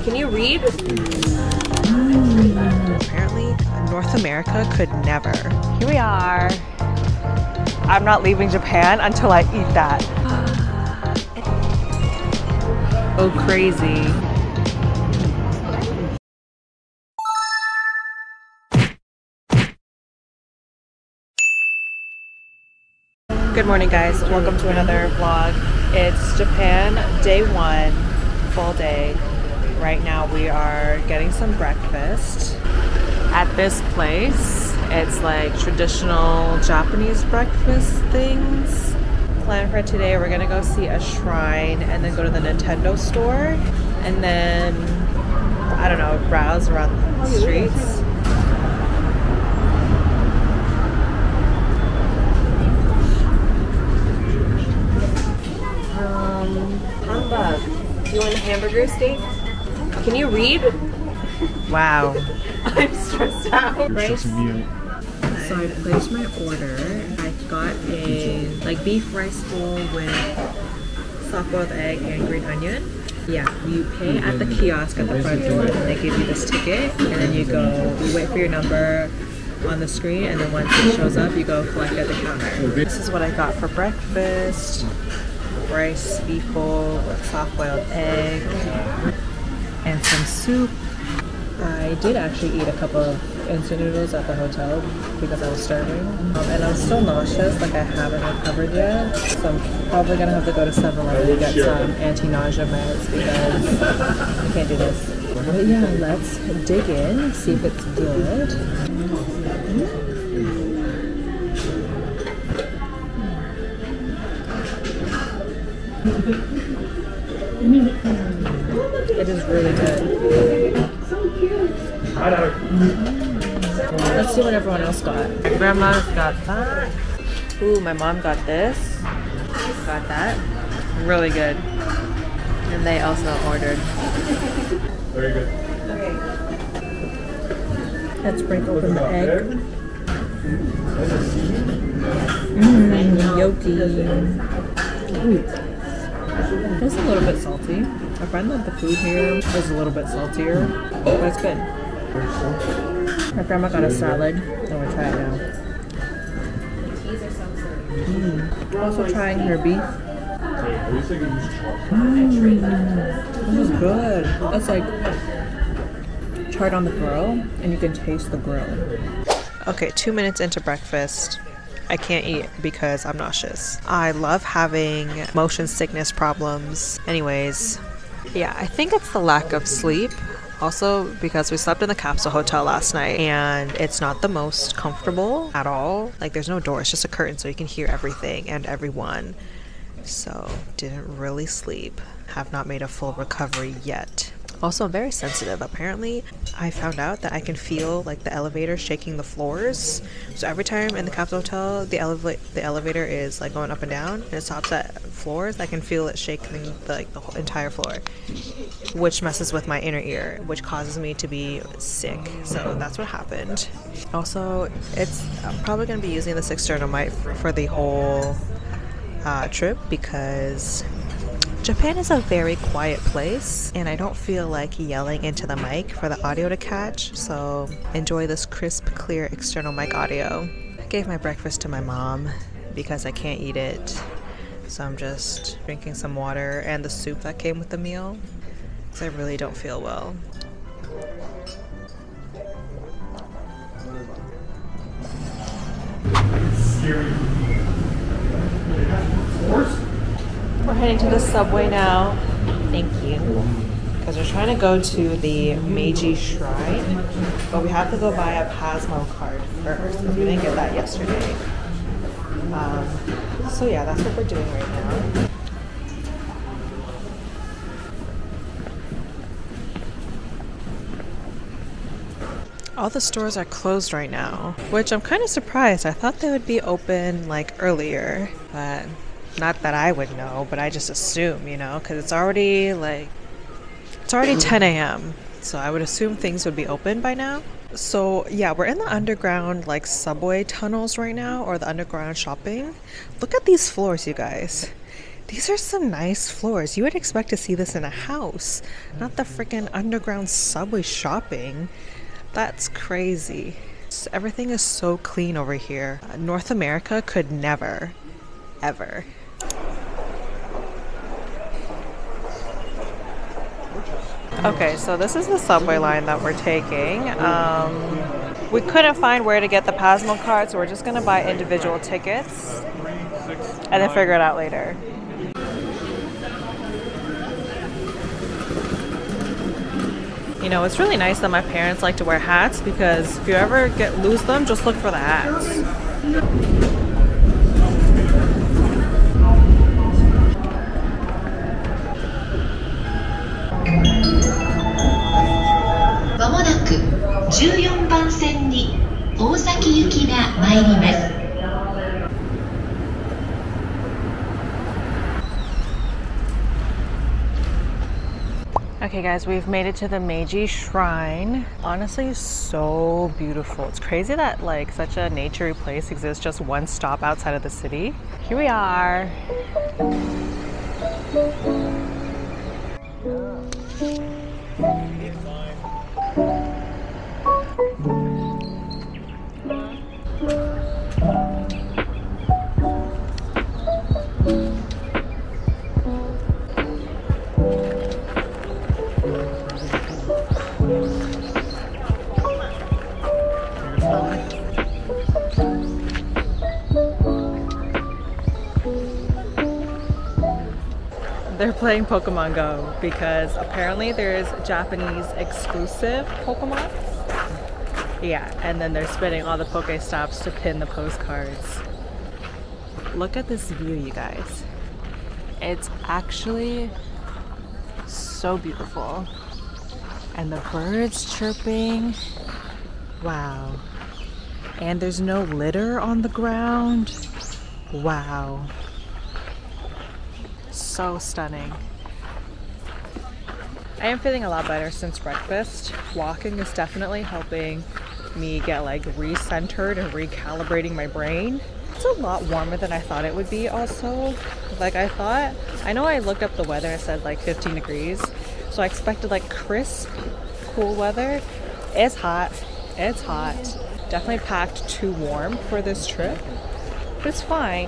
Can you read? Apparently, North America could never. Here we are. I'm not leaving Japan until I eat that. Oh, crazy. Good morning, guys. Welcome to another vlog. It's Japan day 1, full day. Right now we are getting some breakfast at this place. It's like traditional Japanese breakfast things. Plan for today, we're gonna go see a shrine and then go to the Nintendo store and then, I don't know, browse around the streets. Humbug. Do you want a hamburger steak? Can you read? Wow. I'm stressed out. Right? So I placed my order. I got a beef rice bowl with soft-boiled egg and green onion. Yeah, you pay at the kiosk at the front door and they give you this ticket and then you wait for your number on the screen and then once it shows up you go collect at the counter. This is what I got for breakfast. Rice beef bowl with soft-boiled egg and some soup. I did actually eat a couple of instant noodles at the hotel because I was starving. And I'm still nauseous, like I haven't recovered yet. So I'm probably gonna have to go to 7-Eleven to get some anti-nausea meds because I can't do this. But yeah, let's dig in, see if it's good. It is really good. Let's see what everyone else got. My grandma's got that. Ooh, my mom got this. Got that. Really good. And they also ordered. Very good. Okay. Let's break open the egg. Yolky. Ooh. It's a little bit salty. I find that the food here is a little bit saltier, but it's good. My grandma got a salad. I'm gonna try it now. Also trying her beef. This is good. That's like charred on the grill, and you can taste the grill. Okay, 2 minutes into breakfast. I can't eat because I'm nauseous. I love having motion sickness problems. Anyways, yeah, I think it's the lack of sleep. Also because we slept in the capsule hotel last night and it's not the most comfortable at all. Like there's no door, it's just a curtain so you can hear everything and everyone. So didn't really sleep. Have not made a full recovery yet. Also, I'm very sensitive. Apparently, I found out that I can feel like the elevator shaking the floors. So every time in the capsule hotel, the elevator is like going up and down, and it stops at floors. I can feel it shaking the whole entire floor, which messes with my inner ear, which causes me to be sick. So that's what happened. Also, I'm probably gonna be using this external mic for the whole trip because Japan is a very quiet place and I don't feel like yelling into the mic for the audio to catch, so enjoy this crisp, clear external mic audio. I gave my breakfast to my mom because I can't eat it, so I'm just drinking some water and the soup that came with the meal because I really don't feel well. We're heading to the subway now. Thank you. Because we're trying to go to the Meiji Shrine, but we have to go buy a Pasmo card first because we didn't get that yesterday. So yeah, that's what we're doing right now. All the stores are closed right now, which I'm kind of surprised. I thought they would be open like earlier, but not that I would know, but I just assume, you know, because it's already 10 a.m. So I would assume things would be open by now. So yeah, we're in the underground like subway tunnels right now, or the underground shopping. Look at these floors, you guys. These are some nice floors. You would expect to see this in a house, not the freaking underground subway shopping. That's crazy. Everything is so clean over here. North America could never, ever. Okay, so this is the subway line that we're taking. We couldn't find where to get the Pasmo card, so we're just gonna buy individual tickets and then figure it out later. You know, it's really nice that my parents like to wear hats, because if you ever lose them, just look for the hats. Okay guys, we've made it to the Meiji Shrine. Honestly, so beautiful. It's crazy that like such a naturey place exists just one stop outside of the city. Here we are. They're playing Pokemon Go because apparently there's Japanese exclusive Pokemon. Yeah, and then they're spinning all the Pokestops to pin the postcards. Look at this view, you guys. It's actually so beautiful. And the birds chirping. Wow. And there's no litter on the ground. Wow. So stunning. I am feeling a lot better since breakfast. Walking is definitely helping me get like recentered and recalibrating my brain. It's a lot warmer than I thought it would be also. Like I know I looked up the weather and it said like 15 degrees. So I expected like crisp, cool weather. It's hot. It's hot. Definitely packed too warm for this trip, but it's fine.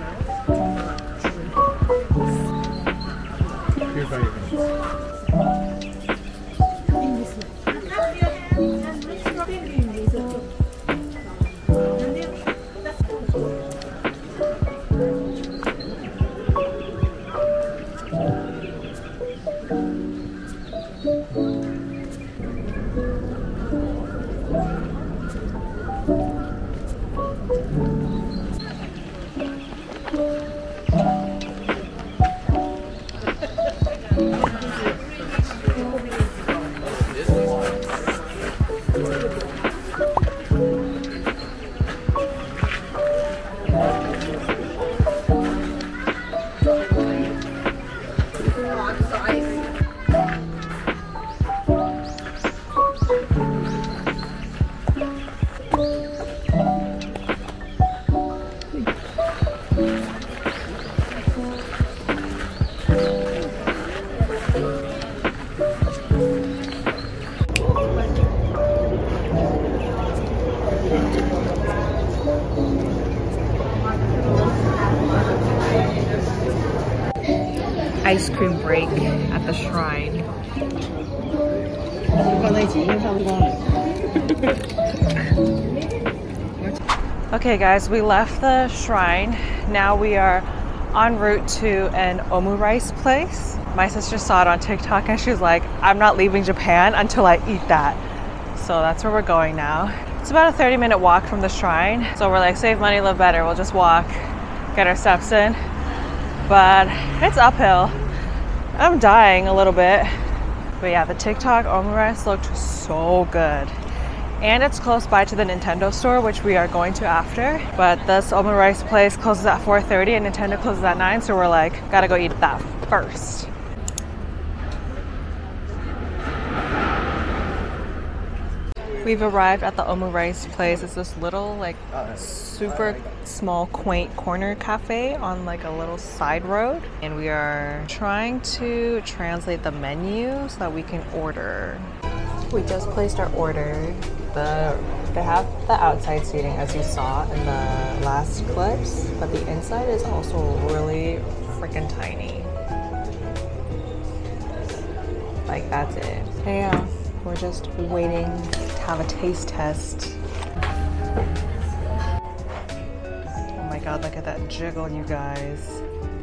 Ice cream break at the shrine. Okay guys, we left the shrine. Now we are en route to an omurice place. My sister saw it on TikTok and she was like, I'm not leaving Japan until I eat that. So that's where we're going now. It's about a 30-minute walk from the shrine. So we're like, save money, live better. We'll just walk, get our steps in. But it's uphill. I'm dying a little bit. But yeah, the TikTok omurice looked so good. And it's close by to the Nintendo store, which we are going to after. But this omurice place closes at 4:30 and Nintendo closes at 9, so we're like, gotta go eat that first. We've arrived at the Omurice place. It's this little, like, super small, quaint corner cafe on like a little side road. And we are trying to translate the menu so that we can order. We just placed our order. They have the outside seating as you saw in the last clips, but the inside is also really freaking tiny. Like, that's it. Yeah, we're just waiting to have a taste test. Oh my god, look at that jiggle, you guys.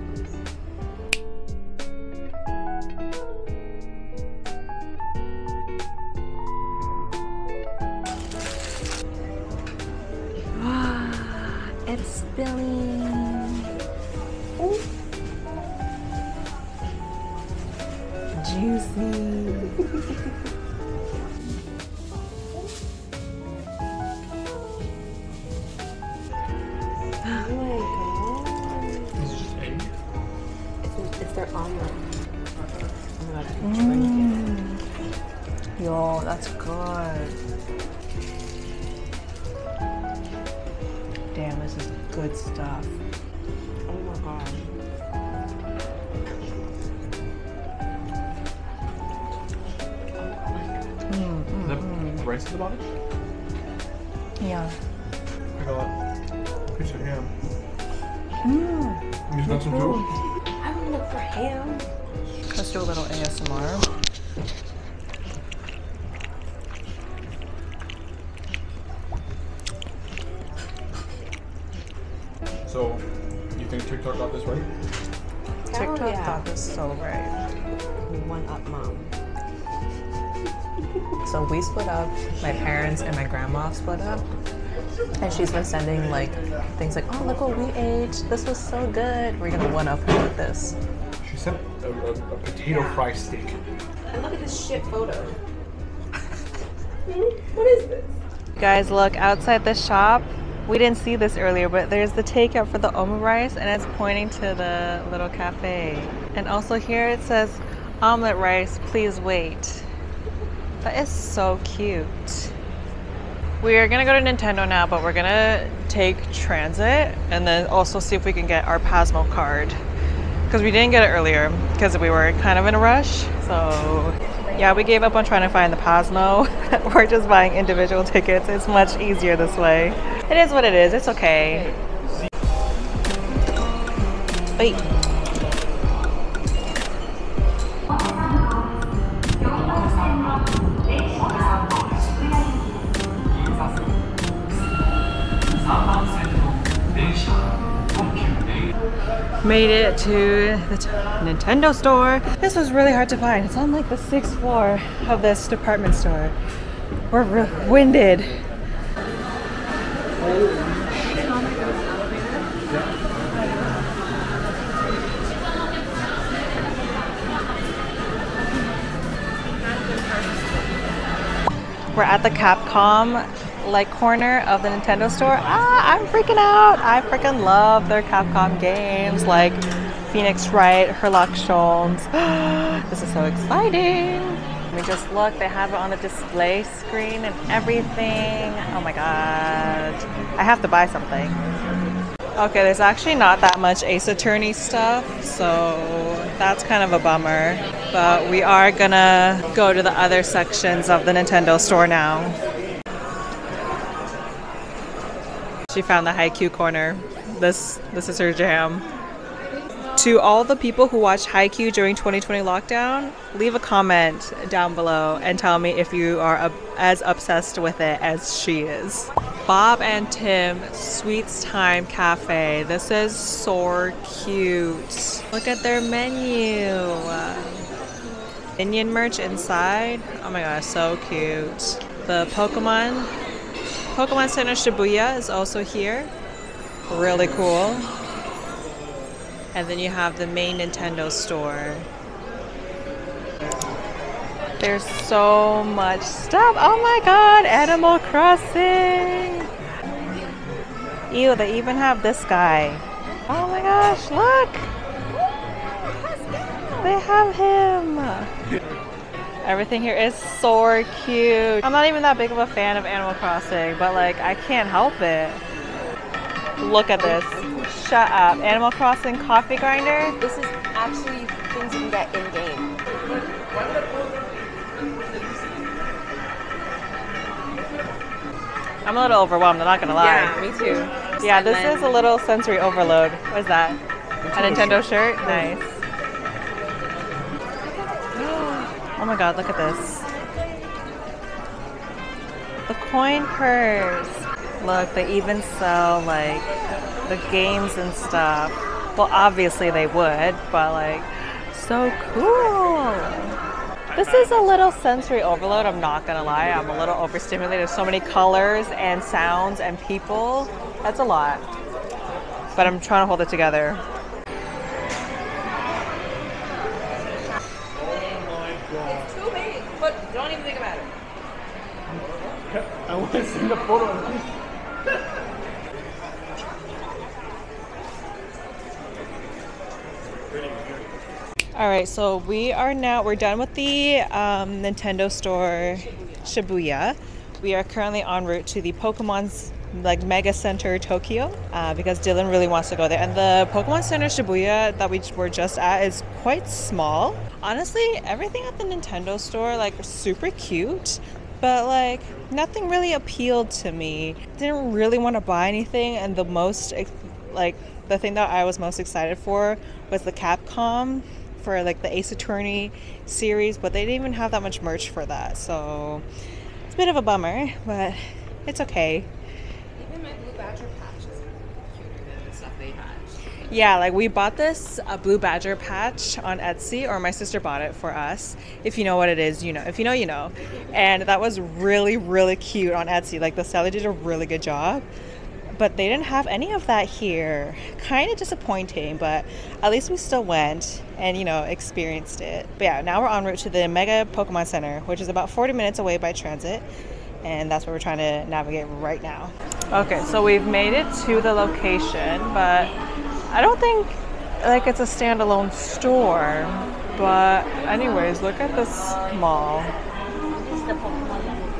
It's spilling. Ooh. Juicy. Oh my god. Is it just egg? It's their omelet. Oh my god, yo, that's good. Damn, this is good stuff. Oh my god. Is that rice at the bottom? Yeah. I got a piece of ham. You just got some too? I would look for ham. Let's do a little ASMR. So, you think TikTok got this right? TikTok got this so right. One up, mom. So we split up, my parents and my grandma split up. And she's been sending like things like, oh, look what we ate. This was so good. We're gonna one up her with this. She sent a potato fry steak. And look at this shit photo. What is this? Guys, look outside the shop. We didn't see this earlier, but there's the takeout for the Omurice and it's pointing to the little cafe. And also here it says, omelet rice, please wait. That is so cute. We are gonna go to Nintendo now, but we're gonna take transit and then also see if we can get our Pasmo card. Because we didn't get it earlier because we were kind of in a rush. So yeah, we gave up on trying to find the Pasmo. We're just buying individual tickets. It's much easier this way. It is what it is. It's okay. Wait. Made it to the Nintendo store. This was really hard to find. It's on like the 6th floor of this department store. We're winded. We're at the Capcom like corner of the Nintendo store. I'm freaking out. I freaking love their Capcom games like Phoenix Wright, Herlock Sholmes. This is so exciting. Let me just look. They have it on the display screen and everything. Oh my god. I have to buy something. Okay, there's actually not that much Ace Attorney stuff, so that's kind of a bummer. But we are gonna go to the other sections of the Nintendo store now. She found the Haikyuu corner. This is her jam. To all the people who watched Haikyuu during 2020 lockdown, leave a comment down below and tell me if you are as obsessed with it as she is. Bob and Tim Sweets Time Cafe. This is so cute. Look at their menu. Minion merch inside. Oh my gosh, so cute. The Pokemon Center Shibuya is also here. Really cool. And then you have the main Nintendo store. There's so much stuff. Oh my god, Animal Crossing. Ew, they even have this guy. Oh my gosh, look. They have him. Everything here is so cute. I'm not even that big of a fan of Animal Crossing, but like I can't help it. Look at this. Shut up. Animal Crossing coffee grinder. This is actually things you can get in game. I'm a little overwhelmed, I'm not gonna lie. Yeah, me too. Yeah, this is a little sensory overload. What is that? A Nintendo shirt? Nice. Oh my god, look at this. The coin purse. Look, they even sell like the games and stuff. Well, obviously they would, but like, so cool. This is a little sensory overload, I'm not gonna lie. I'm a little overstimulated. There's so many colors and sounds and people. That's a lot. But I'm trying to hold it together. It's too big, but don't even think about it. I want to see the photo of this. All right, so we're done with the Nintendo store Shibuya. We are currently en route to the Pokemon's like Mega Center Tokyo because Dylan really wants to go there. And the Pokemon Center Shibuya that we were just at is quite small. Honestly, everything at the Nintendo store like super cute, but like nothing really appealed to me. Didn't really want to buy anything, and the thing that I was most excited for was the Capcom for like the Ace Attorney series, but they didn't even have that much merch for that, so it's a bit of a bummer, but it's okay. Even my Blue Badger patch is cuter than the stuff they had. Yeah, like we bought this Blue Badger patch on Etsy, or my sister bought it for us. If you know what it is, you know. If you know, you know. And that was really, really cute on Etsy. Like the seller did a really good job. But they didn't have any of that here. Kind of disappointing, but at least we still went and, you know, experienced it. But yeah, now we're en route to the Mega Pokemon Center, which is about 40 minutes away by transit. And that's what we're trying to navigate right now. Okay, so we've made it to the location, but I don't think like it's a standalone store. But anyways, look at this mall. This is the Pokemon.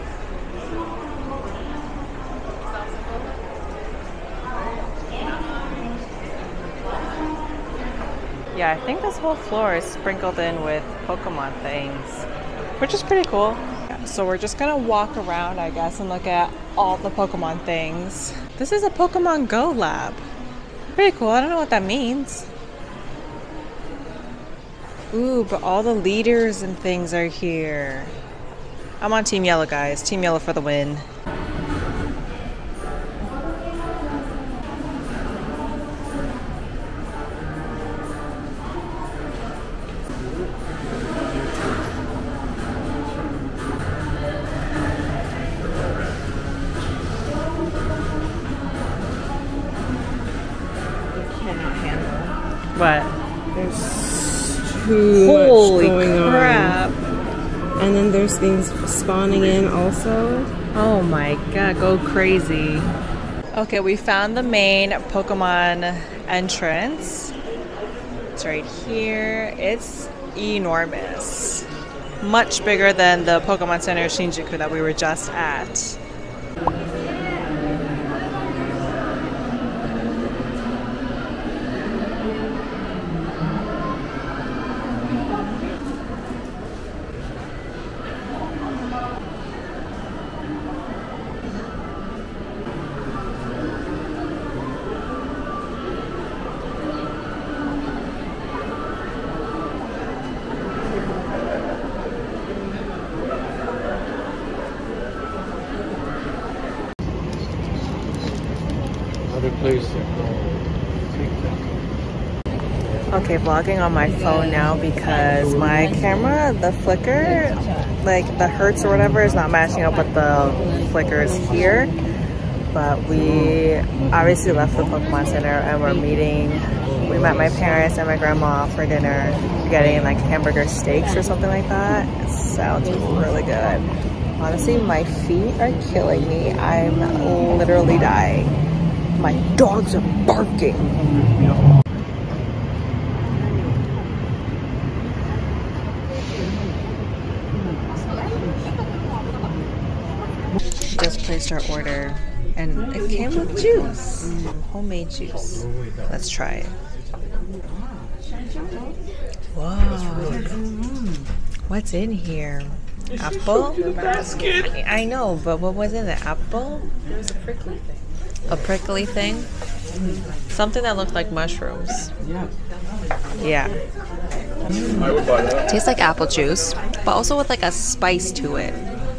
Yeah, I think this whole floor is sprinkled in with Pokemon things, which is pretty cool. Yeah, so we're just gonna walk around, I guess, and look at all the Pokemon things. This is a Pokemon Go lab. Pretty cool. I don't know what that means. Ooh, but all the leaders and things are here. I'm on Team Yellow, guys. Team Yellow for the win. What? There's too Holy much going crap. on. And then there's things spawning in also. Oh my god, go crazy. Okay, we found the main Pokemon entrance. It's right here. It's enormous. Much bigger than the Pokemon Center Shinjuku that we were just at. Okay, vlogging on my phone now because my camera, the flicker, like the hertz or whatever, is not matching up with the flickers here. But we obviously left the Pokemon Center and we met my parents and my grandma for dinner, getting like hamburger steaks or something like that. It sounds really good. Honestly, my feet are killing me. I'm literally dying. My dogs are barking. placed our order and it came with juice. Homemade juice. Let's try it. Whoa. What's in here? Apple? I know, but what was in it? Apple? It was a prickly thing. A prickly thing? Something that looked like mushrooms. Yeah. I would buy that. Tastes like apple juice, but also with like a spice to it.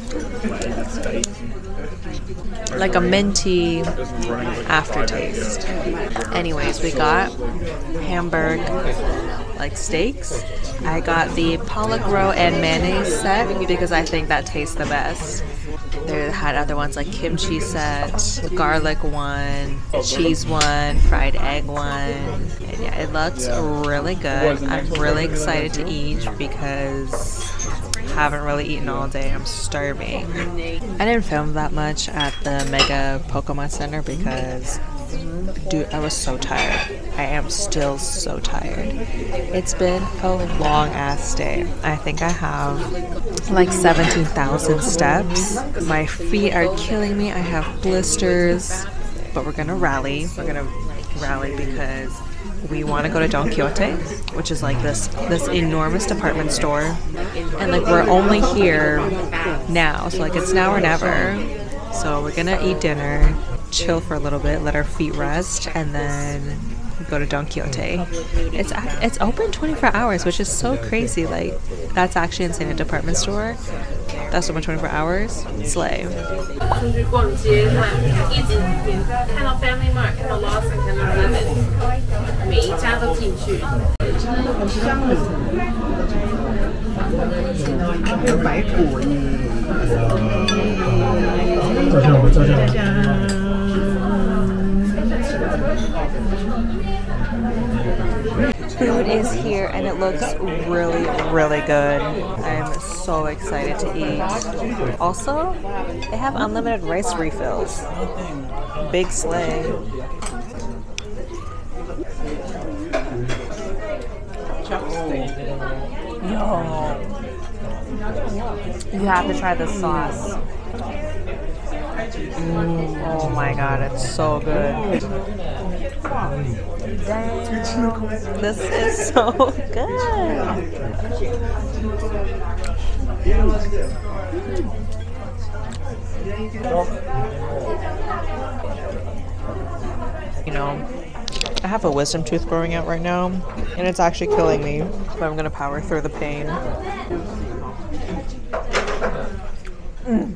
Like a minty aftertaste. Anyways, we got Hamburg like steaks. I got the pollock roe and mayonnaise set because I think that tastes the best. They had other ones like kimchi set, garlic one, cheese one, fried egg one. And yeah, it looks really good. I'm really excited to eat because I haven't really eaten all day. I'm starving. I didn't film that much at the Mega Pokemon Center because, dude, I was so tired. I am still so tired. It's been a long ass day. I think I have like 17,000 steps. My feet are killing me. I have blisters, but we're gonna rally. We're gonna rally because we want to go to Don Quixote, which is like this enormous department store, and like we're only here now, so like it's now or never. So we're gonna eat dinner, chill for a little bit, let our feet rest, and then go to Don Quixote. It's open 24 hours, which is so crazy. Like that's actually insane. A department store that's open 24 hours. Slay. 出去逛街，一直看到 Family Mart， 看到 Lawson， 看到 Women's， 每一家都进去。 还有白果呢。照相吗？照相。 Food is here and it looks really, really good. I'm so excited to eat. Also, they have unlimited rice refills. Big slay. Yo. You have to try this sauce. Oh my god, it's so good. Damn, this is so good. You know, I have a wisdom tooth growing out right now, and it's actually killing me, but I'm gonna power through the pain.